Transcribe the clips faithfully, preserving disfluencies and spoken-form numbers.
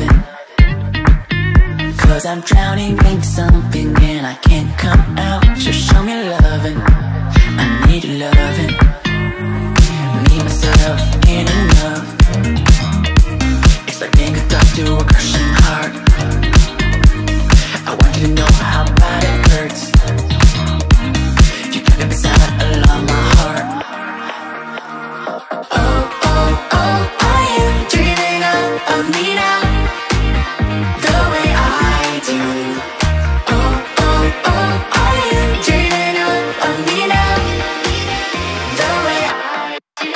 loving. Cause I'm drowning in something and I can't come out. Just show me loving, I need loving. Me, myself, ain't enough. It's like being a dog to a crushing heart. I want you to know how bad it hurts. You got me beside along my heart. Oh, oh, oh, are you dreaming of, of me now? The way I do. Oh, oh, oh, are you dreaming of, of me now? The way I do.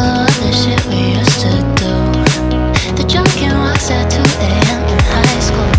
Remember all the shit we used to do. The drunken walks at two A M in high school.